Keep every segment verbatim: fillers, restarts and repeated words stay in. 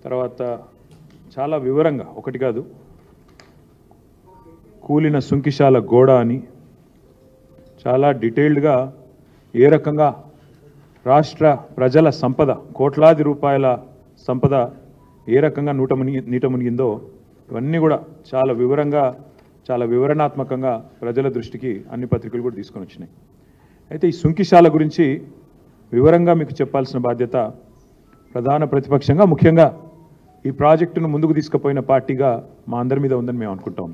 తర్వాత చాలా వివరంగా ఒకటి కాదు కూలిన సుంకిశాల గోడ అని చాలా డీటెయిల్డ్గా ఏ రకంగా రాష్ట్ర ప్రజల సంపద కోట్లాది రూపాయల సంపద ఏ రకంగా నూట మునిగి నీట మునిగిందో ఇవన్నీ కూడా చాలా వివరంగా చాలా వివరణాత్మకంగా ప్రజల దృష్టికి అన్ని పత్రికలు కూడా తీసుకొని వచ్చినాయి. అయితే ఈ సుంకిశాల గురించి వివరంగా మీకు చెప్పాల్సిన బాధ్యత ప్రధాన ప్రతిపక్షంగా ముఖ్యంగా ఈ ప్రాజెక్టును ముందుకు తీసుకుపోయిన పార్టీగా మా అందరి మీద ఉందని మేము అనుకుంటాం.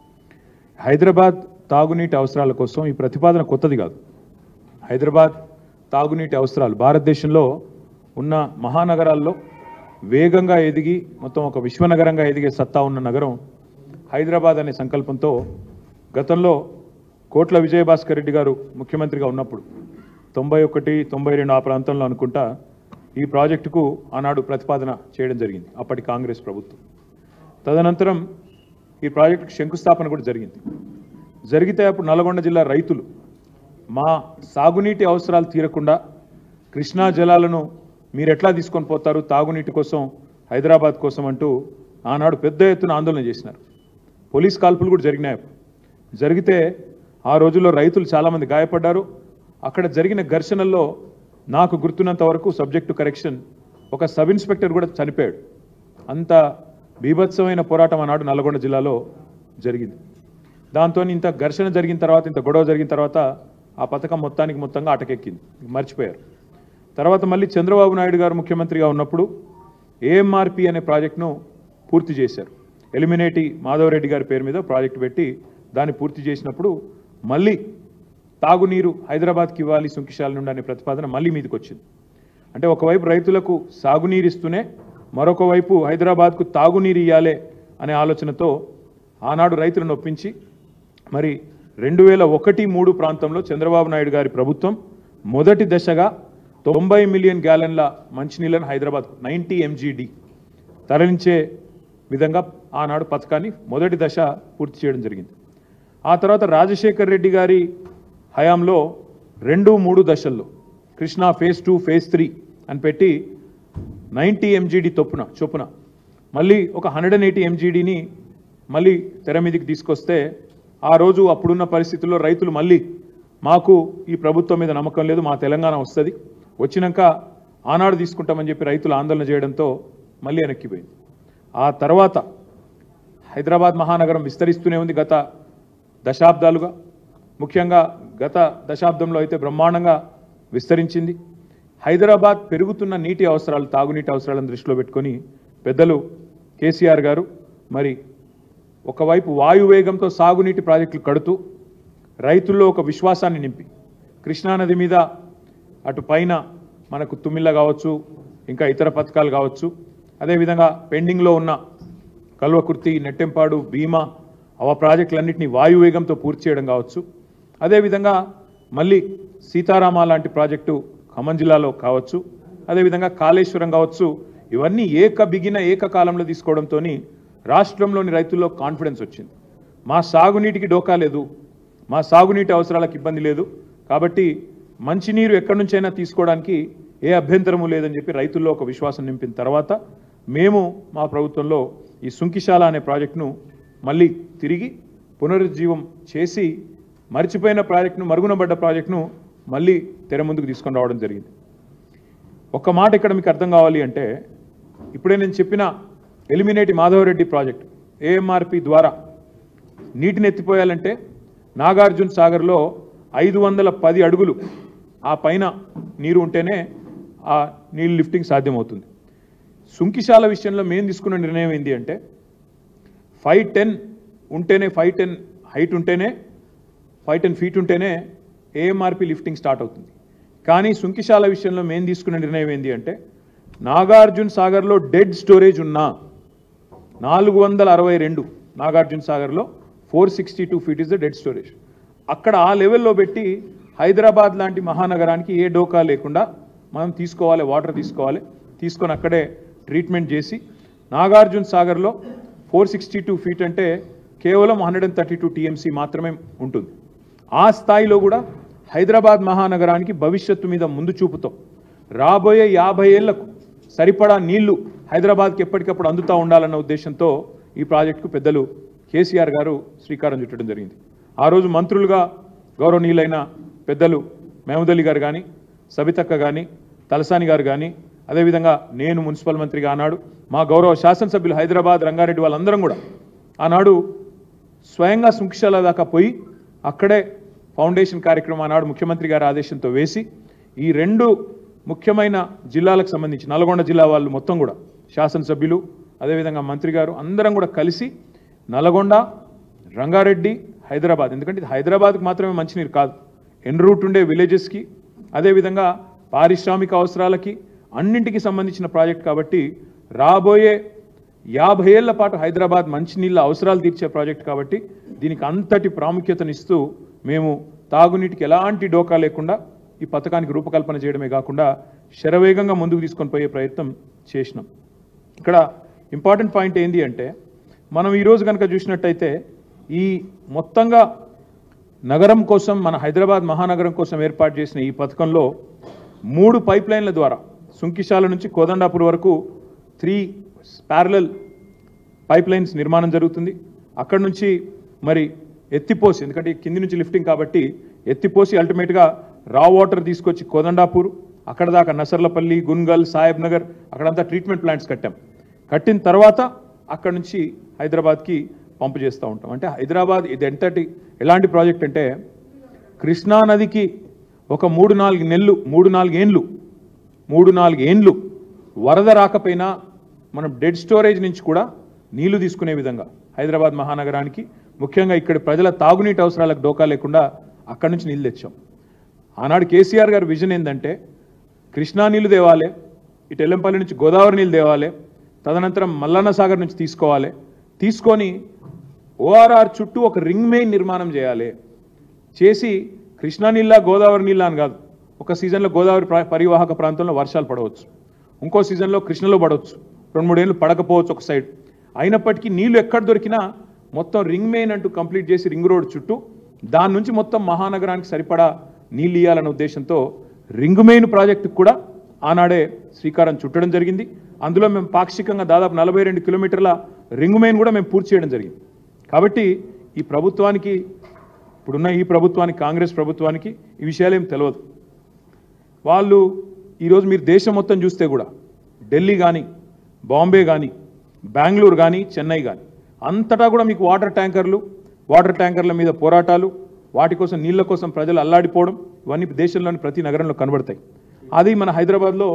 హైదరాబాద్ తాగునీటి అవసరాల కోసం ఈ ప్రతిపాదన కొత్తది కాదు. హైదరాబాద్ తాగునీటి అవసరాలు భారతదేశంలో ఉన్న మహానగరాల్లో వేగంగా ఎదిగి మొత్తం ఒక విశ్వనగరంగా ఎదిగే సత్తా ఉన్న నగరం హైదరాబాద్ అనే సంకల్పంతో గతంలో కోట్ల విజయభాస్కర్ రెడ్డి గారు ముఖ్యమంత్రిగా ఉన్నప్పుడు తొంభై ఒకటి తొంభై రెండు ఆ ప్రాంతంలో అనుకుంటా ఈ ప్రాజెక్టుకు ఆనాడు ప్రతిపాదన చేయడం జరిగింది అప్పటి కాంగ్రెస్ ప్రభుత్వం. తదనంతరం ఈ ప్రాజెక్టుకు శంకుస్థాపన కూడా జరిగింది. జరిగితే అప్పుడు నల్గొండ జిల్లా రైతులు మా సాగునీటి అవసరాలు తీరకుండా కృష్ణా జలాలను మీరు ఎట్లా తీసుకొని పోతారు తాగునీటి కోసం హైదరాబాద్ కోసం అంటూ ఆనాడు పెద్ద ఎత్తున ఆందోళన చేసినారు. పోలీస్ కాల్పులు కూడా జరిగినాయి. జరిగితే ఆ రోజుల్లో రైతులు చాలామంది గాయపడ్డారు. అక్కడ జరిగిన ఘర్షణల్లో నాకు గుర్తున్నంత వరకు సబ్జెక్టు కరెక్షన్ ఒక సబ్ ఇన్స్పెక్టర్ కూడా చనిపోయాడు. అంత బీభత్సమైన పోరాటం ఆనాడు నల్గొండ జిల్లాలో జరిగింది. దాంతో ఇంత ఘర్షణ జరిగిన తర్వాత ఇంత గొడవ జరిగిన తర్వాత ఆ పథకం మొత్తానికి మొత్తంగా అటకెక్కింది, మర్చిపోయారు. తర్వాత మళ్ళీ చంద్రబాబు నాయుడు గారు ముఖ్యమంత్రిగా ఉన్నప్పుడు ఏఎంఆర్పి అనే ప్రాజెక్టును పూర్తి చేశారు. ఎలిమినేటి మాధవరెడ్డి గారి పేరు మీద ప్రాజెక్టు పెట్టి దాన్ని పూర్తి చేసినప్పుడు మళ్ళీ తాగునీరు హైదరాబాద్కి ఇవ్వాలి సుంకిశాల నుండి అనే ప్రతిపాదన మళ్ళీ మీదకి వచ్చింది. అంటే ఒకవైపు రైతులకు సాగునీరు ఇస్తూనే మరొక వైపు హైదరాబాద్కు తాగునీరు ఇవ్వాలి అనే ఆలోచనతో ఆనాడు రైతులను ఒప్పించి మరి రెండు వేల ఒకటి మూడు ప్రాంతంలో చంద్రబాబు నాయుడు గారి ప్రభుత్వం మొదటి దశగా తొంభై మిలియన్ గ్యాలన్ల మంచినీళ్ళను హైదరాబాద్ నైంటీ ఎంజీడి తరలించే విధంగా ఆనాడు పథకాన్ని మొదటి దశ పూర్తి చేయడం జరిగింది. ఆ తర్వాత రాజశేఖర్ రెడ్డి గారి హయాంలో రెండు మూడు దశల్లో Krishna phase two phase three అని పెట్టి నైంటీ ఎంజీడి తొప్పున చొప్పున మళ్ళీ ఒక హండ్రెడ్ అండ్ ఎయిటీ ఎంజీడీని మళ్ళీ తెర మీదకి తీసుకొస్తే ఆ రోజు అప్పుడున్న పరిస్థితుల్లో రైతులు మళ్ళీ మాకు ఈ ప్రభుత్వం మీద నమ్మకం లేదు, మా తెలంగాణ వస్తుంది, వచ్చినాక ఆనాడు తీసుకుంటామని చెప్పి రైతులు ఆందోళన చేయడంతో మళ్ళీ వెనక్కిపోయింది. ఆ తర్వాత హైదరాబాద్ మహానగరం విస్తరిస్తూనే ఉంది గత దశాబ్దాలుగా. ముఖ్యంగా గత దశాబ్దంలో అయితే బ్రహ్మాండంగా విస్తరించింది. హైదరాబాద్ పెరుగుతున్న నీటి అవసరాలు తాగునీటి అవసరాలను దృష్టిలో పెట్టుకొని పెద్దలు కేసీఆర్ గారు మరి ఒకవైపు వాయువేగంతో సాగునీటి ప్రాజెక్టులు కడుతూ రైతుల్లో ఒక విశ్వాసాన్ని నింపి కృష్ణానది మీద అటు పైన మనకు తుమ్మిళ్ళ కావచ్చు ఇంకా ఇతర పథకాలు కావచ్చు, అదేవిధంగా పెండింగ్లో ఉన్న కల్వకుర్తి నెట్టెంపాడు భీమా అవ ప్రాజెక్టులన్నింటినీ వాయువేగంతో పూర్తి చేయడం కావచ్చు, అదేవిధంగా మళ్ళీ సీతారామ లాంటి ప్రాజెక్టు ఖమ్మం జిల్లాలో కావచ్చు, అదేవిధంగా కాళేశ్వరం కావచ్చు, ఇవన్నీ ఏక బిగిన ఏకకాలంలో తీసుకోవడంతో రాష్ట్రంలోని రైతుల్లో కాన్ఫిడెన్స్ వచ్చింది. మా సాగునీటికి డోకా లేదు, మా సాగునీటి అవసరాలకు ఇబ్బంది లేదు, కాబట్టి మంచినీరు ఎక్కడి నుంచైనా తీసుకోవడానికి ఏ అభ్యంతరము లేదని చెప్పి రైతుల్లో ఒక విశ్వాసం నింపిన తర్వాత మేము మా ప్రభుత్వంలో ఈ సుంకిశాల అనే ప్రాజెక్టును మళ్ళీ తిరిగి పునరుజ్జీవం చేసి మర్చిపోయిన ప్రాజెక్టును మరుగునబడ్డ ప్రాజెక్టును మళ్ళీ తెర ముందుకు తీసుకొని రావడం జరిగింది. ఒక్క మాట ఇక్కడ మీకు అర్థం కావాలి అంటే ఇప్పుడే నేను చెప్పిన ఎలిమినేటి మాధవరెడ్డి ప్రాజెక్టు ఏఎంఆర్పి ద్వారా నీటిని ఎత్తిపోయాలంటే నాగార్జున సాగర్లో ఐదు వందల పది అడుగులు ఆ పైన నీరు ఉంటేనే ఆ నీళ్ళు లిఫ్టింగ్ సాధ్యమవుతుంది. సుంకిశాల విషయంలో మేము తీసుకున్న నిర్ణయం ఏంటి అంటే ఫైవ్ టెన్ ఉంటేనే ఫైవ్ టెన్ హైట్ ఉంటేనే ఫైవ్ టెన్ ఫీట్ ఉంటేనే ఏఎంఆర్పి లిఫ్టింగ్ స్టార్ట్ అవుతుంది. కానీ సుంకిశాల విషయంలో మేము తీసుకున్న నిర్ణయం ఏంటి అంటే నాగార్జున సాగర్లో డెడ్ స్టోరేజ్ ఉన్నా నాలుగు వందల అరవై రెండు నాగార్జున సాగర్లో four sixty two feet is the dead storage. అక్కడ ఆ లెవెల్లో పెట్టి హైదరాబాద్ లాంటి మహానగరానికి ఏ డోకా లేకుండా మనం తీసుకోవాలి, వాటర్ తీసుకోవాలి, తీసుకొని అక్కడే ట్రీట్మెంట్ చేసి నాగార్జున సాగర్లో ఫోర్ సిక్స్టీ టూ ఫీట్ అంటే కేవలం hundred and thirty two TMC మాత్రమే ఉంటుంది. ఆ స్థాయిలో కూడా హైదరాబాద్ మహానగరానికి భవిష్యత్తు మీద ముందు చూపుతో రాబోయే యాభై ఏళ్లకు సరిపడా నీళ్లు హైదరాబాద్కి ఎప్పటికప్పుడు అందుతూ ఉండాలన్న ఉద్దేశంతో ఈ ప్రాజెక్టుకు పెద్దలు కేసీఆర్ గారు శ్రీకారం చుట్టడం జరిగింది. ఆ రోజు మంత్రులుగా గౌరవనీయులైన పెద్దలు మహమూద్ అలీ గారు కానీ, సబితక్క కానీ, తలసాని గారు కానీ, అదేవిధంగా నేను మున్సిపల్ మంత్రిగా ఆనాడు మా గౌరవ శాసనసభ్యులు హైదరాబాద్ రంగారెడ్డి వాళ్ళందరం కూడా ఆనాడు స్వయంగా సుంకిశాల దాకా పోయి అక్కడే ఫౌండేషన్ కార్యక్రమం ఆనాడు ముఖ్యమంత్రి గారి ఆదేశంతో వేసి ఈ రెండు ముఖ్యమైన జిల్లాలకు సంబంధించి నల్గొండ జిల్లా వాళ్ళు మొత్తం కూడా శాసనసభ్యులు అదేవిధంగా మంత్రి గారు అందరం కూడా కలిసి నల్గొండ, రంగారెడ్డి, హైదరాబాద్, ఎందుకంటే ఇది హైదరాబాద్కి మాత్రమే మంచినీరు కాదు, ఎన్ రూట్ ఉండే విలేజెస్కి అదేవిధంగా పారిశ్రామిక అవసరాలకి అన్నింటికి సంబంధించిన ప్రాజెక్ట్ కాబట్టి రాబోయే యాభై ఏళ్ల పాటు హైదరాబాద్ మంచినీళ్ళ అవసరాలు తీర్చే ప్రాజెక్ట్ కాబట్టి దీనికి అంతటి ప్రాముఖ్యతనిస్తూ మేము తాగునీటికి ఎలాంటి డోకా లేకుండా ఈ పథకానికి రూపకల్పన చేయడమే కాకుండా శరవేగంగా ముందుకు తీసుకొని పోయే ప్రయత్నం చేసినాం. ఇక్కడ ఇంపార్టెంట్ పాయింట్ ఏంటి అంటే మనం ఈరోజు కనుక చూసినట్టయితే ఈ మొత్తంగా నగరం కోసం మన హైదరాబాద్ మహానగరం కోసం ఏర్పాటు చేసిన ఈ పథకంలో మూడు పైప్ లైన్ల ద్వారా సుంకిశాల నుంచి కోదండాపూర్ వరకు త్రీ ప్యారలల్ పైప్ లైన్స్ నిర్మాణం జరుగుతుంది. అక్కడ నుంచి మరి ఎత్తిపోసి, ఎందుకంటే కింది నుంచి లిఫ్టింగ్ కాబట్టి ఎత్తిపోసి అల్టిమేట్గా రా వాటర్ తీసుకొచ్చి కోదండాపూర్, అక్కడ దాకా నసర్లపల్లి, గున్గల్, సాహెబ్ నగర్ అక్కడంతా ట్రీట్మెంట్ ప్లాంట్స్ కట్టాం. కట్టిన తర్వాత అక్కడ నుంచి హైదరాబాద్కి పంపు చేస్తూ ఉంటాం. అంటే హైదరాబాద్ ఇది ఎంతటి ఎలాంటి ప్రాజెక్ట్ అంటే కృష్ణానదికి ఒక మూడు నాలుగు నెలలు మూడు నాలుగు ఏండ్లు మూడు నాలుగు ఏండ్లు వరద రాకపోయినా మనం డెడ్ స్టోరేజ్ నుంచి కూడా నీళ్లు తీసుకునే విధంగా హైదరాబాద్ మహానగరానికి ముఖ్యంగా ఇక్కడ ప్రజల తాగునీటి అవసరాలకు డోకా లేకుండా అక్కడి నుంచి నీళ్ళు తెచ్చాం. ఆనాడు కేసీఆర్ గారి విజన్ ఏంటంటే కృష్ణా నీళ్లు తేవాలి, ఇటు ఎల్లంపల్లి నుంచి గోదావరి నీళ్ళు తేవాలి, తదనంతరం మల్లన్న సాగర్ నుంచి తీసుకోవాలి, తీసుకొని ఓఆర్ఆర్ చుట్టూ ఒక రింగ్ మెయిన్ నిర్మాణం చేయాలి, చేసి కృష్ణా నీళ్ళ గోదావరి నీళ్ళ అని కాదు, ఒక సీజన్లో గోదావరి పరివాహక ప్రాంతంలో వర్షాలు పడవచ్చు, ఇంకో సీజన్లో కృష్ణలో పడవచ్చు, రెండు మూడేళ్ళు పడకపోవచ్చు ఒక సైడ్, అయినప్పటికీ నీళ్లు ఎక్కడ దొరికినా మొత్తం రింగ్ మెయిన్ అంటూ కంప్లీట్ చేసి రింగ్ రోడ్ చుట్టూ దాని నుంచి మొత్తం మహానగరానికి సరిపడా నీళ్ళు ఇవ్వాలనే ఉద్దేశంతో రింగ్ మెయిన్ ప్రాజెక్టుకు కూడా ఆనాడే శ్రీకారం చుట్టడం జరిగింది. అందులో మేము పాక్షికంగా దాదాపు నలభై రెండు కిలోమీటర్ల రింగ్ మెయిన్ కూడా మేము పూర్తి చేయడం జరిగింది. కాబట్టి ఈ ప్రభుత్వానికి, ఇప్పుడున్న ఈ ప్రభుత్వానికి, కాంగ్రెస్ ప్రభుత్వానికి ఈ విషయాలు ఏం తెలియదు. వాళ్ళు ఈరోజు మీరు దేశం మొత్తం చూస్తే కూడా ఢిల్లీ కానీ, బాంబే కానీ, బెంగళూరు కానీ, చెన్నై కానీ అంతటా కూడా మీకు వాటర్ ట్యాంకర్లు వాటర్ ట్యాంకర్ల మీద పోరాటాలు, వాటి కోసం నీళ్ల కోసం ప్రజలు అల్లాడిపోవడం ఇవన్నీ దేశంలోని ప్రతి నగరంలో కనబడతాయి. అది మన హైదరాబాద్లో,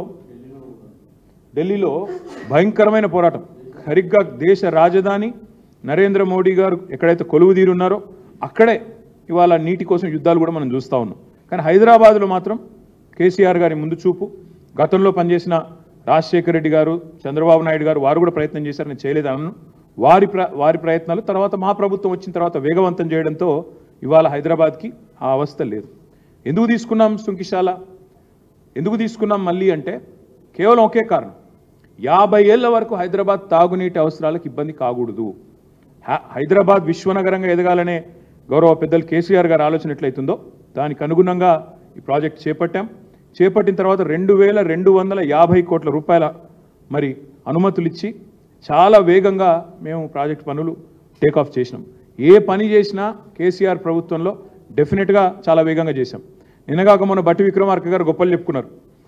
ఢిల్లీలో భయంకరమైన పోరాటం. సరిగ్గా దేశ రాజధాని నరేంద్ర మోడీ గారు ఎక్కడైతే కొలువు తీరున్నారో అక్కడే ఇవాళ నీటి కోసం యుద్ధాలు కూడా మనం చూస్తూ ఉన్నాం. కానీ హైదరాబాద్లో మాత్రం కేసీఆర్ గారి ముందు చూపు, గతంలో పనిచేసిన రాజశేఖర రెడ్డి గారు, చంద్రబాబు నాయుడు గారు వారు కూడా ప్రయత్నం చేశారు, నేను చేయలేదన్నాను. వారి ప్ర వారి ప్రయత్నాలు తర్వాత మా ప్రభుత్వం వచ్చిన తర్వాత వేగవంతం చేయడంతో ఇవాళ హైదరాబాద్కి ఆ అవస్థ లేదు. ఎందుకు తీసుకున్నాం సుంకిశాల, ఎందుకు తీసుకున్నాం మళ్ళీ అంటే కేవలం ఒకే కారణం, యాభై ఏళ్ల వరకు హైదరాబాద్ తాగునీటి అవసరాలకు ఇబ్బంది కాకూడదు. హైదరాబాద్ విశ్వనగరంగా ఎదగాలనే గౌరవ పెద్దలు కేసీఆర్ గారు ఆలోచన ఎట్లయితుందో దానికి అనుగుణంగా ఈ ప్రాజెక్ట్ చేపట్టాం. చేపట్టిన తర్వాత రెండు వేల రెండు వందల యాభై కోట్ల రూపాయల మరి అనుమతులు ఇచ్చి చాలా వేగంగా మేము ప్రాజెక్ట్ పనులు టేకాఫ్ చేసినాం. ఏ పని చేసినా కేసీఆర్ ప్రభుత్వంలో డెఫినెట్గా చాలా వేగంగా చేశాం. నిన్నగాక మొన్న బట్టి విక్రమార్క గారు గొప్పలు చెప్పుకున్నారు,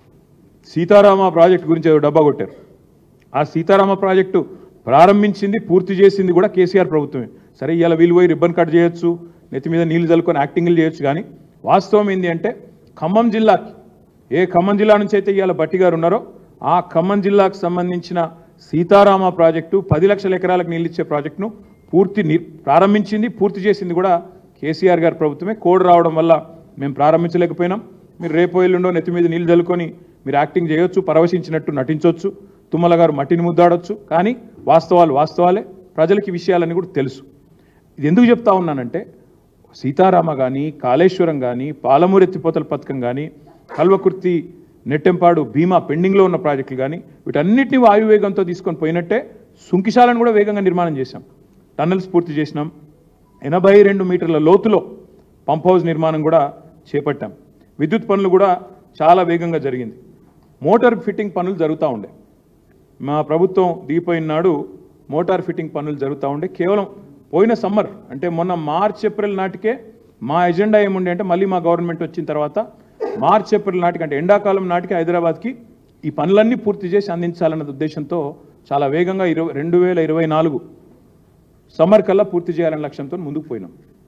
సీతారామ ప్రాజెక్టు గురించి ఏదో డబ్బా కొట్టారు. ఆ సీతారామ ప్రాజెక్టు ప్రారంభించింది, పూర్తి చేసింది కూడా కేసీఆర్ ప్రభుత్వమే. సరే ఇవాళ వీళ్ళు పోయి రిబ్బన్ కట్ చేయొచ్చు, నెత్తి మీద నీళ్లు చల్లుకొని యాక్టింగ్లు చేయొచ్చు, కానీ వాస్తవం ఏంటి అంటే ఖమ్మం జిల్లాకి, ఏ ఖమ్మం జిల్లా నుంచి అయితే ఇవాళ బట్టి గారు ఉన్నారో ఆ ఖమ్మం జిల్లాకు సంబంధించిన సీతారామ ప్రాజెక్టు పది లక్షల ఎకరాలకు నీళ్ళు ఇచ్చే ప్రాజెక్టును పూర్తి ప్రారంభించింది, పూర్తి చేసింది కూడా కేసీఆర్ గారి ప్రభుత్వమే. కోడ్ రావడం వల్ల మేము ప్రారంభించలేకపోయినాం. మీరు రేపు ఎల్లుండో నెత్తి మీద నీళ్లు చల్లుకొని మీరు యాక్టింగ్ చేయొచ్చు, పరవశించినట్టు నటించవచ్చు, తుమ్మల గారు మట్టిని ముద్దాడొచ్చు, కానీ వాస్తవాలు వాస్తవాలే, ప్రజలకి విషయాలన్నీ కూడా తెలుసు. ఇది ఎందుకు చెప్తా ఉన్నానంటే సీతారామ కానీ, కాళేశ్వరం కానీ, పాలమూరు ఎత్తిపోతల పథకం కానీ, కల్వకుర్తి, నెట్టెంపాడు, భీమా పెండింగ్లో ఉన్న ప్రాజెక్టులు కానీ వీటన్నిటిని వాయువేగంతో తీసుకొని పోయినట్టే సుంకిశాలను కూడా వేగంగా నిర్మాణం చేశాం. టన్నల్స్ పూర్తి చేసినాం. ఎనభై రెండు మీటర్ల లోతులో పంప్ హౌస్ నిర్మాణం కూడా చేపట్టాం. విద్యుత్ పనులు కూడా చాలా వేగంగా జరిగింది. మోటార్ ఫిట్టింగ్ పనులు జరుగుతూ ఉండే. మా ప్రభుత్వం దిగిపోయిన నాడు మోటార్ ఫిట్టింగ్ పనులు జరుగుతూ ఉండే. కేవలం పోయిన సమ్మర్ అంటే మొన్న మార్చ్ ఏప్రిల్ నాటికే మా ఎజెండా ఏముండే అంటే మళ్ళీ మా గవర్నమెంట్ వచ్చిన తర్వాత మార్చ్ ఏప్రిల్ నాటికి అంటే ఎండాకాలం నాటికి హైదరాబాద్కి ఈ పనులన్నీ పూర్తి చేసి అందించాలన్న ఉద్దేశంతో చాలా వేగంగా ఇరవై రెండు వేల ఇరవై నాలుగు సమ్మర్ కల్లా పూర్తి చేయాలనే లక్ష్యంతో ముందుకు పోయినాం.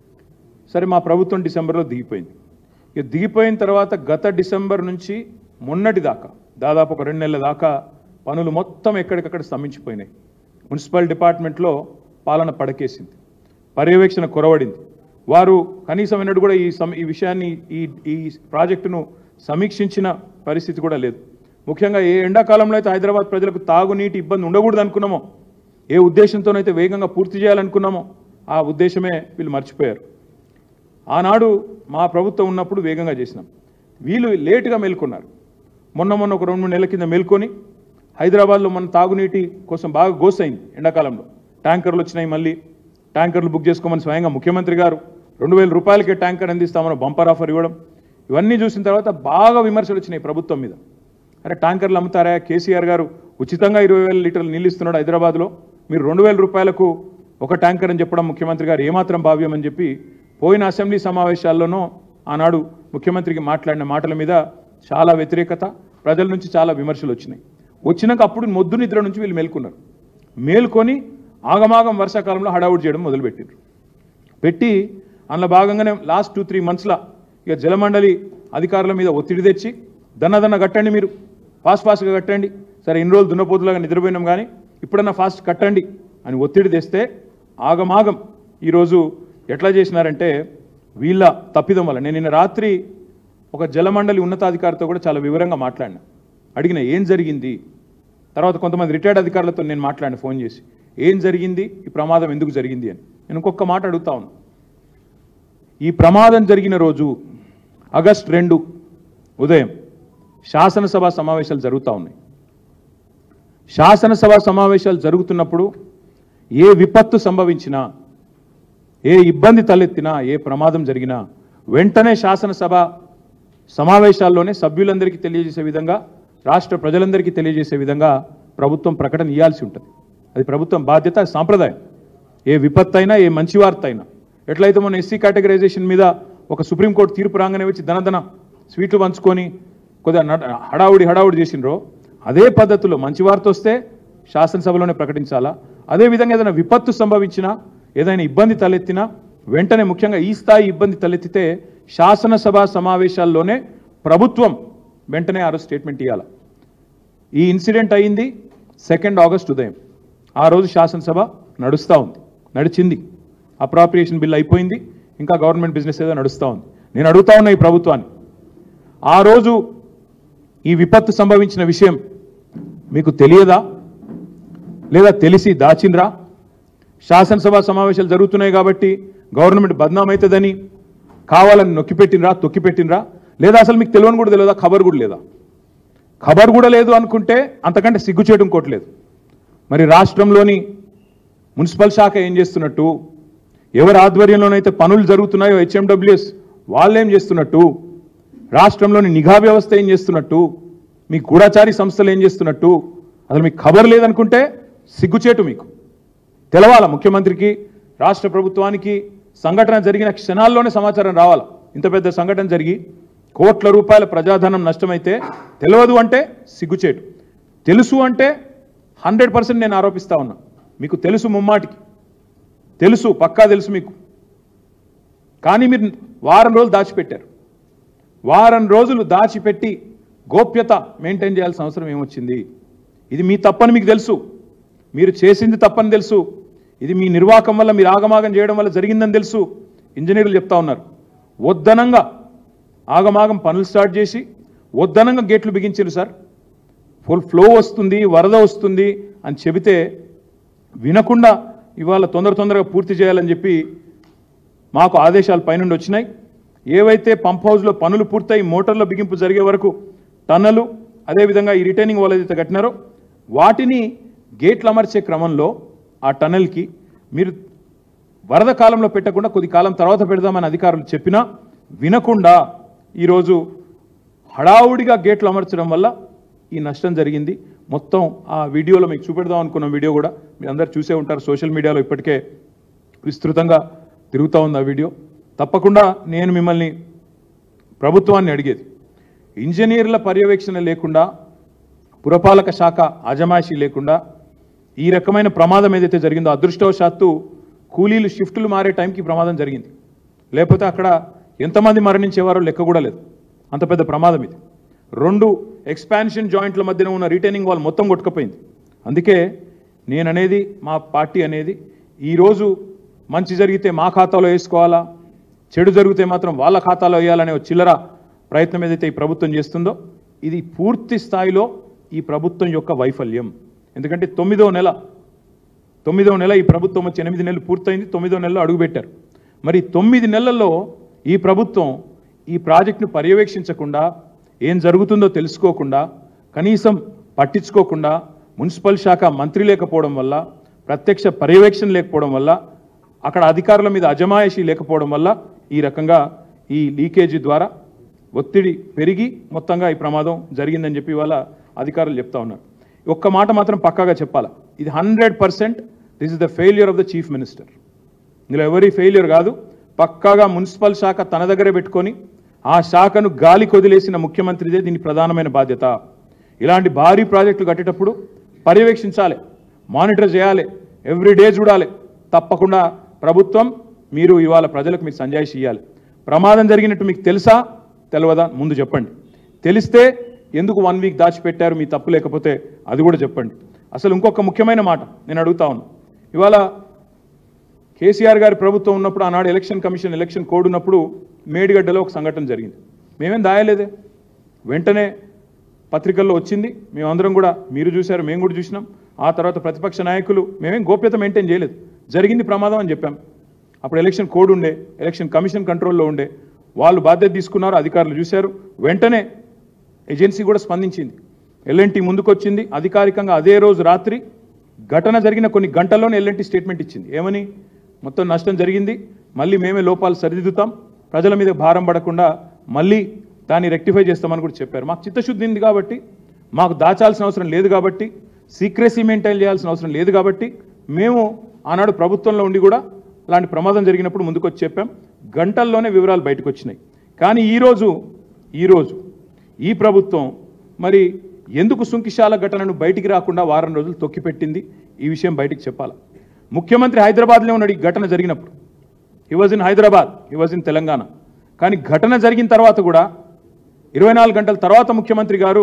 సరే మా ప్రభుత్వం డిసెంబర్లో దిగిపోయింది. ఇక దిగిపోయిన తర్వాత గత డిసెంబర్ నుంచి మొన్నటి దాకా దాదాపు ఒక రెండు నెలల దాకా పనులు మొత్తం ఎక్కడికక్కడ స్తంభించిపోయినాయి. మున్సిపల్ డిపార్ట్మెంట్లో పాలన పడకేసింది, పర్యవేక్షణ కొరవడింది. వారు కనీసం ఎన్నడూ కూడా ఈ ఈ విషయాన్ని ఈ ఈ ప్రాజెక్టును సమీక్షించిన పరిస్థితి కూడా లేదు. ముఖ్యంగా ఏ ఎండాకాలంలో అయితే హైదరాబాద్ ప్రజలకు తాగునీటి ఇబ్బంది ఉండకూడదు అనుకున్నామో, ఏ ఉద్దేశంతోనైతే వేగంగా పూర్తి చేయాలనుకున్నామో ఆ ఉద్దేశమే వీళ్ళు మర్చిపోయారు. ఆనాడు మా ప్రభుత్వం ఉన్నప్పుడు వేగంగా చేసినాం, వీళ్ళు లేటుగా మేల్కొన్నారు. మొన్న మొన్న ఒక రెండు మూడు నెలల కింద మేల్కొని హైదరాబాద్లో మన తాగునీటి కోసం బాగా గోసైంది. ఎండాకాలంలో ట్యాంకర్లు వచ్చినాయి, మళ్ళీ ట్యాంకర్లు బుక్ చేసుకోమని స్వయంగా ముఖ్యమంత్రి గారు రెండు వేల రూపాయలకే ట్యాంకర్ అందిస్తామని బంపర్ ఆఫర్ ఇవ్వడం, ఇవన్నీ చూసిన తర్వాత బాగా విమర్శలు వచ్చినాయి ప్రభుత్వం మీద. అరే ట్యాంకర్లు అమ్ముతారా, కేసీఆర్ గారు ఉచితంగా ఇరవై వేల లీటర్లు నీళ్ళు ఇస్తున్నాడు హైదరాబాద్లో, మీరు రెండు వేల రూపాయలకు ఒక ట్యాంకర్ అని చెప్పడం ముఖ్యమంత్రి గారు ఏమాత్రం భావ్యం అని చెప్పి పోయిన అసెంబ్లీ సమావేశాల్లోనూ ఆనాడు ముఖ్యమంత్రికి మాట్లాడిన మాటల మీద చాలా వ్యతిరేకత, ప్రజల నుంచి చాలా విమర్శలు వచ్చినాయి. వచ్చినాక అప్పుడు మొద్దు నిద్ర నుంచి వీళ్ళు మేల్కొన్నారు. మేల్కొని ఆగమాగం వర్షాకాలంలో హడావుడి చేయడం మొదలుపెట్టారు. పెట్టి అందులో భాగంగానే లాస్ట్ టూ త్రీ మంత్స్లో ఇక జలమండలి అధికారుల మీద ఒత్తిడి తెచ్చి దన్నదన్న కట్టండి, మీరు ఫాస్ట్ ఫాస్ట్గా కట్టండి, సరే ఇన్ని రోజులు దున్నపోతులాగా నిద్రపోయినాం కానీ ఇప్పుడన్నా ఫాస్ట్ కట్టండి అని ఒత్తిడి తెస్తే ఆగమాగం ఈరోజు ఎట్లా చేసినారంటే వీళ్ళ తప్పిదం వల్ల. నేను నిన్న రాత్రి ఒక జలమండలి ఉన్నతాధికారితో కూడా చాలా వివరంగా మాట్లాడినా, అడిగిన ఏం జరిగింది. తర్వాత కొంతమంది రిటైర్డ్ అధికారులతో నేను మాట్లాడిన ఫోన్ చేసి ఏం జరిగింది, ఈ ప్రమాదం ఎందుకు జరిగింది అని. నేను ఇంకొక మాట అడుగుతా ఉన్నా. ఈ ప్రమాదం జరిగిన రోజు ఆగస్ట్ రెండు ఉదయం శాసనసభ సమావేశాలు జరుగుతూ ఉన్నాయి. శాసనసభ సమావేశాలు జరుగుతున్నప్పుడు ఏ విపత్తు సంభవించినా, ఏ ఇబ్బంది తలెత్తినా, ఏ ప్రమాదం జరిగినా వెంటనే శాసనసభ సమావేశాల్లోనే సభ్యులందరికీ తెలియజేసే విధంగా, రాష్ట్ర ప్రజలందరికీ తెలియజేసే విధంగా ప్రభుత్వం ప్రకటన ఇవ్వాల్సి ఉంటుంది. అది ప్రభుత్వం బాధ్యత, సాంప్రదాయం. ఏ విపత్తు అయినా, ఏ మంచి వార్త అయినా. ఎట్లయితే మన ఎస్సీ కేటగరైజేషన్ మీద ఒక సుప్రీంకోర్టు తీర్పు రాగానే వచ్చి ధనధన స్వీట్లు పంచుకొని కొద్దిగా హడావుడి హడావుడి చేసినరో, అదే పద్ధతిలో మంచి వార్త వస్తే శాసనసభలోనే ప్రకటించాలా. అదేవిధంగా ఏదైనా విపత్తు సంభవించినా, ఏదైనా ఇబ్బంది తలెత్తినా వెంటనే, ముఖ్యంగా ఈ స్థాయి ఇబ్బంది తలెత్తితే శాసనసభ సమావేశాల్లోనే ప్రభుత్వం వెంటనే ఆ రోజు స్టేట్మెంట్ ఇవ్వాలి. ఈ ఇన్సిడెంట్ అయింది సెకండ్ ఆగస్ట్ ఉదయం. ఆ రోజు శాసనసభ నడుస్తూ ఉంది, నడిచింది. అప్రాప్రియేషన్ బిల్ అయిపోయింది, ఇంకా గవర్నమెంట్ బిజినెస్ ఏదో నడుస్తూ ఉంది. నేను అడుగుతా ఉన్నా ఈ ప్రభుత్వాన్ని, ఆ రోజు ఈ విపత్తు సంభవించిన విషయం మీకు తెలియదా, లేదా తెలిసి దాచినరా? శాసనసభ సమావేశాలు జరుగుతున్నాయి కాబట్టి గవర్నమెంట్ బద్నాం అవుతుందని కావాలని నొక్కిపెట్టినరా, తొక్కిపెట్టినరా? లేదా అసలు మీకు తెలియని కూడా తెలియదా, ఖబర్ కూడా లేదా? ఖబర్ కూడా లేదు అనుకుంటే అంతకంటే సిగ్గుచేటు ఇంకోట్లేదు. మరి రాష్ట్రంలోని మున్సిపల్ శాఖ ఏం చేస్తున్నట్టు, ఎవరి ఆధ్వర్యంలోనైతే పనులు జరుగుతున్నాయో హెచ్ఎండబ్ల్యూఎస్ వాళ్ళేం చేస్తున్నట్టు, రాష్ట్రంలోని నిఘా వ్యవస్థ ఏం చేస్తున్నట్టు, మీ గూఢచారి సంస్థలు ఏం చేస్తున్నట్టు, అసలు మీకు ఖబర్ లేదనుకుంటే సిగ్గుచేటు. మీకు తెలవాలా, ముఖ్యమంత్రికి, రాష్ట్ర ప్రభుత్వానికి సంఘటన జరిగిన క్షణాల్లోనే సమాచారం రావాలా. ఇంత పెద్ద సంఘటన జరిగి కోట్ల రూపాయల ప్రజాధనం నష్టమైతే తెలియదు అంటే సిగ్గుచేటు. తెలుసు అంటే హండ్రెడ్ పర్సెంట్ నేను ఆరోపిస్తా ఉన్నా, మీకు తెలుసు, ముమ్మాటికి తెలుసు, పక్కా తెలుసు మీకు. కానీ మీరు వారం రోజులు దాచిపెట్టారు. వారం రోజులు దాచిపెట్టి గోప్యత మెయింటైన్ చేయాల్సిన అవసరం ఏమొచ్చింది? ఇది మీ తప్పని మీకు తెలుసు, మీరు చేసింది తప్పని తెలుసు, ఇది మీ నిర్వాహకం వల్ల, మీరు ఆగమాగం చేయడం వల్ల జరిగిందని తెలుసు. ఇంజనీర్లు చెప్తా ఉన్నారు, వద్దనంగా ఆగమాగం పనులు స్టార్ట్ చేసి వద్దనంగా గేట్లు బిగించారు సార్. ఫుల్ ఫ్లో వస్తుంది, వరద వస్తుంది అని చెబితే వినకుండా ఇవాళ తొందర తొందరగా పూర్తి చేయాలని చెప్పి మాకు ఆదేశాలు పైనుండి వచ్చినాయి. ఏవైతే పంప్ హౌస్లో పనులు పూర్తయి మోటార్ల బిగింపు జరిగే వరకు టన్నలు, అదేవిధంగా ఈ రిటైనింగ్ వాళ్ళు ఏదైతే కట్టినారో వాటిని గేట్లు అమర్చే క్రమంలో ఆ టన్నెల్కి మీరు వరద కాలంలో పెట్టకుండా కొద్ది కాలం తర్వాత పెడదామని అధికారులు చెప్పినా వినకుండా ఈరోజు హడావుడిగా గేట్లు అమర్చడం వల్ల ఈ నష్టం జరిగింది. మొత్తం ఆ వీడియోలో మీకు చూపెడదాం అనుకున్న వీడియో కూడా మీరు అందరు చూసే ఉంటారు, సోషల్ మీడియాలో ఇప్పటికే విస్తృతంగా తిరుగుతూ ఉంది ఆ వీడియో. తప్పకుండా నేను మిమ్మల్ని ప్రభుత్వాన్ని అడిగేది, ఇంజనీర్ల పర్యవేక్షణ లేకుండా, పురపాలక శాఖ అజమాయిషీ లేకుండా ఈ రకమైన ప్రమాదం ఏదైతే జరిగిందో, అదృష్టవశాత్తు కూలీలు షిఫ్టులు మారే టైంకి ప్రమాదం జరిగింది, లేకపోతే అక్కడ ఎంతమంది మరణించేవారో లెక్క కూడా లేదు, అంత పెద్ద ప్రమాదం ఇది. రెండు ఎక్స్పాన్షన్ జాయింట్ల మధ్యన ఉన్న రిటైనింగ్ వాల్ మొత్తం కొట్టుకుపోయింది. అందుకే నేను అనేది, మా పార్టీ అనేది, ఈరోజు మంచి జరిగితే మా ఖాతాలో వేసుకోవాలా, చెడు జరిగితే మాత్రం వాళ్ళ ఖాతాలో వేయాలనే చిల్లర ప్రయత్నం ఏదైతే ఈ ప్రభుత్వం చేస్తుందో ఇది పూర్తి స్థాయిలో ఈ ప్రభుత్వం యొక్క వైఫల్యం. ఎందుకంటే తొమ్మిదో నెల తొమ్మిదో నెల ఈ ప్రభుత్వం వచ్చి ఎనిమిది నెలలు పూర్తయింది, తొమ్మిదో నెలలో అడుగుపెట్టారు. మరి తొమ్మిది నెలల్లో ఈ ప్రభుత్వం ఈ ప్రాజెక్టును పర్యవేక్షించకుండా, ఏం జరుగుతుందో తెలుసుకోకుండా, కనీసం పట్టించుకోకుండా, మున్సిపల్ శాఖ మంత్రి లేకపోవడం వల్ల, ప్రత్యక్ష పర్యవేక్షణ లేకపోవడం వల్ల, అక్కడ అధికారుల మీద అజమాయిషీ లేకపోవడం వల్ల ఈ రకంగా ఈ లీకేజీ ద్వారా ఒత్తిడి పెరిగి మొత్తంగా ఈ ప్రమాదం జరిగిందని చెప్పి వాళ్ళ అధికారులు చెప్తా ఉన్నారు. ఒక్క మాట మాత్రం పక్కాగా చెప్పాలా, ఇది hundred percent this is the failure of the chief minister. ఇందులో ఎవరి ఫెయిల్యూర్ కాదు, పక్కాగా మున్సిపల్ శాఖ తన దగ్గరే పెట్టుకొని ఆ శాఖను గాలి కొదిలేసిన ముఖ్యమంత్రిదే దీని ప్రధానమైన బాధ్యత. ఇలాంటి భారీ ప్రాజెక్టులు కట్టేటప్పుడు పర్యవేక్షించాలి, మానిటర్ చేయాలి, ఎవ్రీడే చూడాలి. తప్పకుండా ప్రభుత్వం మీరు ఇవాళ ప్రజలకు మీరు సంజాయిషి ఇవ్వాలి. ప్రమాదం జరిగినట్టు మీకు తెలుసా తెలియదా ముందు చెప్పండి. తెలిస్తే ఎందుకు వన్ వీక్ దాచిపెట్టారు, మీ తప్పు లేకపోతే అది కూడా చెప్పండి. అసలు ఇంకొక ముఖ్యమైన మాట నేను అడుగుతా ఉన్నాను. ఇవాళ కేసీఆర్ గారి ప్రభుత్వం ఉన్నప్పుడు, ఆనాడు ఎలక్షన్ కమిషన్ ఎలక్షన్ కోడ్ ఉన్నప్పుడు మేడిగడ్డలో ఒక సంఘటన జరిగింది. మేమేం దాయలేదే, వెంటనే పత్రికల్లో వచ్చింది, మేమందరం కూడా, మీరు చూశారు, మేము కూడా చూసినాం. ఆ తర్వాత ప్రతిపక్ష నాయకులు, మేమేం గోప్యత మెయింటైన్ చేయలేదు, జరిగింది ప్రమాదం అని చెప్పాం. అప్పుడు ఎలక్షన్ కోడ్ ఉండే, ఎలక్షన్ కమిషన్ కంట్రోల్లో ఉండే, వాళ్ళు బాధ్యత తీసుకున్నారు, అధికారులు చూశారు, వెంటనే ఏజెన్సీ కూడా స్పందించింది, ఎల్ఎన్టీ ముందుకు వచ్చింది. అధికారికంగా అదే రోజు రాత్రి ఘటన జరిగిన కొన్ని గంటల్లోనే ఎల్ఎన్టీ స్టేట్మెంట్ ఇచ్చింది. ఏమని, మొత్తం నష్టం జరిగింది, మళ్ళీ మేమే లోపాలు సరిదిద్దుతాం, ప్రజల మీద భారం పడకుండా మళ్ళీ దాన్ని రెక్టిఫై చేస్తామని కూడా చెప్పారు. మాకు చిత్తశుద్ధి ఉంది కాబట్టి, మాకు దాచాల్సిన అవసరం లేదు కాబట్టి, సీక్రెసీ మెయింటైన్ చేయాల్సిన అవసరం లేదు కాబట్టి, మేము ఆనాడు ప్రభుత్వంలో ఉండి కూడా అలాంటి ప్రమాదం జరిగినప్పుడు ముందుకు వచ్చి చెప్పాం. గంటల్లోనే వివరాలు బయటకు వచ్చినాయి. కానీ ఈరోజు ఈరోజు ఈ ప్రభుత్వం మరి ఎందుకు సుంకిశాల ఘటనను బయటికి రాకుండా వారం రోజులు తొక్కిపెట్టింది, ఈ విషయం బయటికి చెప్పాలి. ముఖ్యమంత్రి హైదరాబాద్లో ఉన్నాడు ఈ ఘటన జరిగినప్పుడు, he was in Hyderabad, he was in Telangana. కానీ ఘటన జరిగిన తర్వాత కూడా ఇరవై నాలుగు గంటల తర్వాత ముఖ్యమంత్రి గారు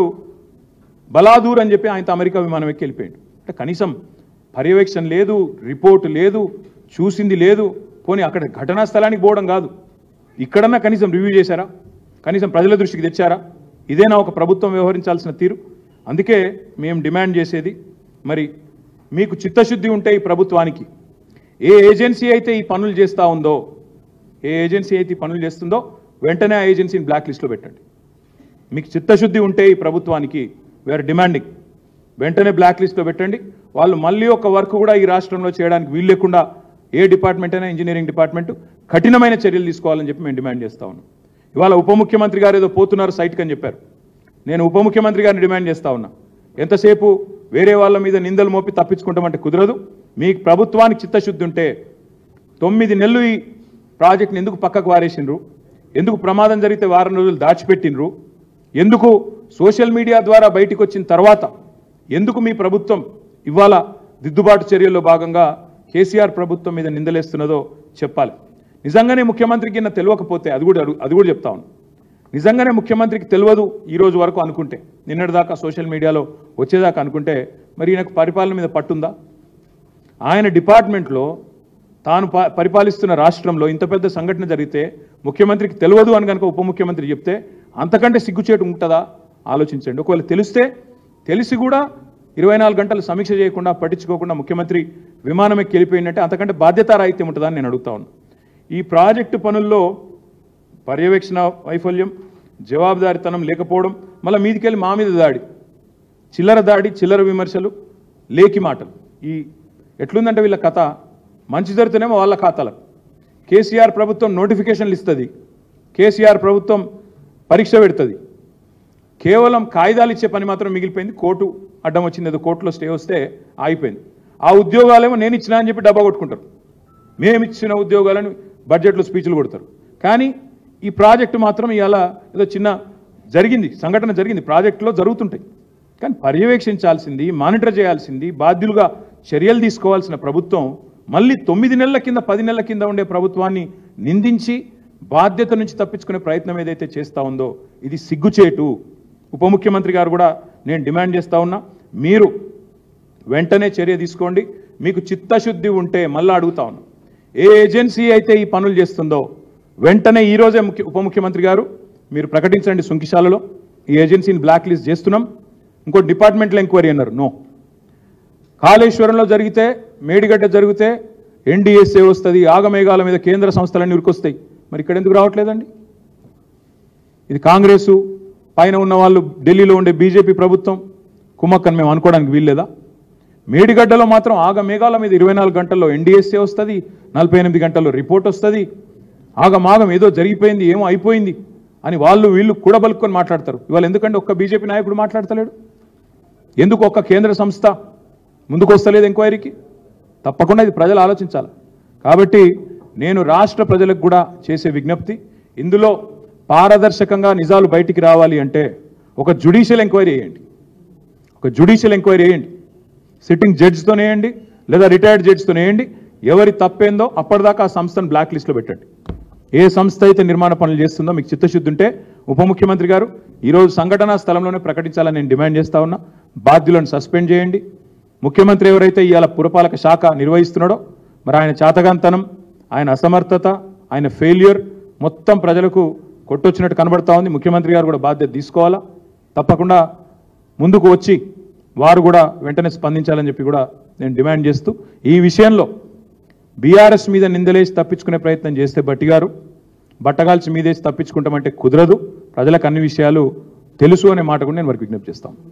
బలాదూర్ అని చెప్పి ఆయనతో అమెరికా విమానం ఎక్కి వెళ్ళిపోయాడు. అంటే కనీసం పర్యవేక్షణ లేదు, రిపోర్టు లేదు, చూసింది లేదు. పోనీ అక్కడ ఘటనా స్థలానికి పోవడం కాదు, ఇక్కడన్నా కనీసం రివ్యూ చేశారా, కనీసం ప్రజల దృష్టికి తెచ్చారా? ఇదేనా ఒక ప్రభుత్వం వ్యవహరించాల్సిన తీరు? అందుకే మేము డిమాండ్ చేసేది, మరి మీకు చిత్తశుద్ధి ఉంటే ఈ ప్రభుత్వానికి, ఏ ఏజెన్సీ అయితే ఈ పనులు చేస్తూ ఉందో, ఏ ఏజెన్సీ అయితే ఈ పనులు చేస్తుందో వెంటనే ఆ ఏజెన్సీని బ్లాక్ లిస్ట్లో పెట్టండి. మీకు చిత్తశుద్ధి ఉంటే ఈ ప్రభుత్వానికి, వీఆర్ డిమాండింగ్, వెంటనే బ్లాక్ లిస్ట్లో పెట్టండి. వాళ్ళు మళ్ళీ ఒక వర్క్ కూడా ఈ రాష్ట్రంలో చేయడానికి వీలు లేకుండా ఏ డిపార్ట్మెంట్ అయినా, ఇంజనీరింగ్ డిపార్ట్మెంట్ కఠినమైన చర్యలు తీసుకోవాలని చెప్పి మేము డిమాండ్ చేస్తూ ఉన్నాం. ఇవాళ ఉప ముఖ్యమంత్రి గారు ఏదో పోతున్నారు సైట్కి అని చెప్పారు. నేను ఉప ముఖ్యమంత్రి గారిని డిమాండ్ చేస్తూ ఉన్నా, ఎంతసేపు వేరే వాళ్ళ మీద నిందలు మోపి తప్పించుకుంటామంటే కుదరదు. మీకు ప్రభుత్వానికి చిత్తశుద్ధి ఉంటే తొమ్మిది నెలలు ఈ ప్రాజెక్ట్ని ఎందుకు పక్కకు వారేసిండ్రు, ఎందుకు ప్రమాదం జరిగితే వారం రోజులు దాచిపెట్టినరు, ఎందుకు సోషల్ మీడియా ద్వారా బయటకు వచ్చిన తర్వాత ఎందుకు మీ ప్రభుత్వం ఇవాళ దిద్దుబాటు చర్యల్లో భాగంగా కేసీఆర్ ప్రభుత్వం మీద నిందలేస్తున్నదో చెప్పాలి. నిజంగానే ముఖ్యమంత్రికి నా తెలియకపోతే అది కూడా అది కూడా చెప్తా ఉన్నాను. నిజంగానే ముఖ్యమంత్రికి తెలియదు ఈ రోజు వరకు అనుకుంటే, నిన్నటిదాకా సోషల్ మీడియాలో వచ్చేదాకా అనుకుంటే, మరి ఈయనకు పరిపాలన మీద పట్టుందా? ఆయన డిపార్ట్మెంట్లో తాను పరిపాలిస్తున్న రాష్ట్రంలో ఇంత పెద్ద సంఘటన జరిగితే ముఖ్యమంత్రికి తెలియదు అని కనుక ఉప ముఖ్యమంత్రి చెప్తే అంతకంటే సిగ్గుచేటు ఉంటుందా? ఆలోచించండి. ఒకవేళ తెలిస్తే, తెలిసి కూడా ఇరవై నాలుగు గంటలు సమీక్ష చేయకుండా, పట్టించుకోకుండా ముఖ్యమంత్రి విమానం ఎక్కి వెళ్ళిపోయిందంటే అంతకంటే బాధ్యతారాహిత్యం ఉంటుందా అని నేను అడుగుతా ఉన్నాను. ఈ ప్రాజెక్టు పనుల్లో పర్యవేక్షణ వైఫల్యం, జవాబుదారితనం లేకపోవడం, మళ్ళీ మీదికెళ్ళి మా మీద దాడి, చిల్లర దాడి, చిల్లర విమర్శలు, లేకి మాటలు. ఈ ఎట్లుందంటే వీళ్ళ కథ, మంచి జరుగుతూనేమో వాళ్ళ ఖాతాలకు. కేసీఆర్ ప్రభుత్వం నోటిఫికేషన్లు ఇస్తుంది, కేసీఆర్ ప్రభుత్వం పరీక్ష పెడుతుంది, కేవలం కాయిదాలు ఇచ్చే పని మాత్రం మిగిలిపోయింది. కోర్టు అడ్డం వచ్చింది, ఏదో కోర్టులో స్టే వస్తే ఆగిపోయింది. ఆ ఉద్యోగాలేమో నేను ఇచ్చినా అని చెప్పి డబ్బా కొట్టుకుంటారు. మేము ఇచ్చిన ఉద్యోగాలను బడ్జెట్లో స్పీచ్లు కొడతారు. కానీ ఈ ప్రాజెక్టు మాత్రం ఇవాళ ఏదో చిన్న జరిగింది, సంఘటన జరిగింది, ప్రాజెక్టులో జరుగుతుంటాయి. కానీ పర్యవేక్షించాల్సింది, మానిటర్ చేయాల్సింది, బాధ్యులుగా చర్యలు తీసుకోవాల్సిన ప్రభుత్వం మళ్ళీ తొమ్మిది నెలల కింద పది నెలల కింద ఉండే ప్రభుత్వాన్ని నిందించి బాధ్యత నుంచి తప్పించుకునే ప్రయత్నం ఏదైతే చేస్తూ ఉందో ఇది సిగ్గుచేటు. ఉప ముఖ్యమంత్రి గారు కూడా నేను డిమాండ్ చేస్తూ ఉన్నా, మీరు వెంటనే చర్య తీసుకోండి. మీకు చిత్తశుద్ధి ఉంటే మళ్ళీ అడుగుతా ఉన్నా, ఏ ఏజెన్సీ అయితే ఈ పనులు చేస్తుందో వెంటనే ఈరోజే ముఖ్య ఉప ముఖ్యమంత్రి గారు మీరు ప్రకటించండి. సుంకిశాలలో ఈ ఏజెన్సీని బ్లాక్ లిస్ట్ చేస్తున్నాం. ఇంకో డిపార్ట్మెంట్లో ఎంక్వైరీ అన్నారు, నో. కాళేశ్వరంలో జరిగితే, మేడిగడ్డ జరిగితే ఎన్డీఎస్ఏ వస్తుంది, ఆగమేఘాల మీద కేంద్ర సంస్థలన్నీ ఉరికొస్తాయి. మరి ఇక్కడ ఎందుకు రావట్లేదండి? ఇది కాంగ్రెసు పైన ఉన్న వాళ్ళు, ఢిల్లీలో ఉండే బీజేపీ ప్రభుత్వం కుమ్మక్కని మేము అనుకోవడానికి వీల్లేదా? మేడిగడ్డలో మాత్రం ఆగమేఘాల మీద ఇరవై నాలుగు గంటల్లో ఎన్డీఎస్ఏ వస్తుంది, నలభై ఎనిమిది గంటల్లో రిపోర్ట్ వస్తుంది. ఆగమాగం ఏదో జరిగిపోయింది, ఏమో అయిపోయింది అని వాళ్ళు వీళ్ళు కూడబలుకొని మాట్లాడతారు. ఇవాళ ఎందుకంటే ఒక్క బీజేపీ నాయకుడు మాట్లాడతలేడు? ఎందుకు ఒక్క కేంద్ర సంస్థ ముందుకు వస్తలేదు ఎంక్వైరీకి? తప్పకుండా ఇది ప్రజలు ఆలోచించాలి. కాబట్టి నేను రాష్ట్ర ప్రజలకు కూడా చేసే విజ్ఞప్తి, ఇందులో పారదర్శకంగా నిజాలు బయటికి రావాలి అంటే ఒక జ్యుడిషియల్ ఎంక్వైరీ వేయండి. ఒక జ్యుడిషియల్ ఎంక్వైరీ వేయండి, సిట్టింగ్ జడ్జితోనే వేయండి లేదా రిటైర్డ్ జడ్జితోనే వేయండి. ఎవరి తప్పేందో అప్పటిదాకా ఆ సంస్థను బ్లాక్ లిస్ట్లో పెట్టండి. ఏ సంస్థ అయితే నిర్మాణ పనులు చేస్తుందో మీకు చిత్తశుద్ధి ఉంటే ఉప ముఖ్యమంత్రి గారు ఈరోజు సంఘటనా స్థలంలోనే ప్రకటించాలని నేను డిమాండ్ చేస్తా ఉన్నా. బాధ్యులను సస్పెండ్ చేయండి. ముఖ్యమంత్రి ఎవరైతే ఇవాళ పురపాలక శాఖ నిర్వహిస్తున్నాడో మరి ఆయన చాతగాంతనం, ఆయన అసమర్థత, ఆయన ఫెయిల్యూర్ మొత్తం ప్రజలకు కొట్టొచ్చినట్టు కనబడతా ఉంది. ముఖ్యమంత్రి గారు కూడా బాధ్యత తీసుకోవాలా, తప్పకుండా ముందుకు వచ్చి వారు కూడా వెంటనే స్పందించాలని చెప్పి కూడా నేను డిమాండ్ చేస్తూ, ఈ విషయంలో బీఆర్ఎస్ మీద నిందలేసి తప్పించుకునే ప్రయత్నం చేస్తే బట్టి గారు బట్టగాల్చి మీదేసి తప్పించుకుంటామంటే కుదరదు. ప్రజలకు అన్ని విషయాలు తెలుసు అనే మాట కూడా నేను వారికి విజ్ఞప్తి చేస్తాను.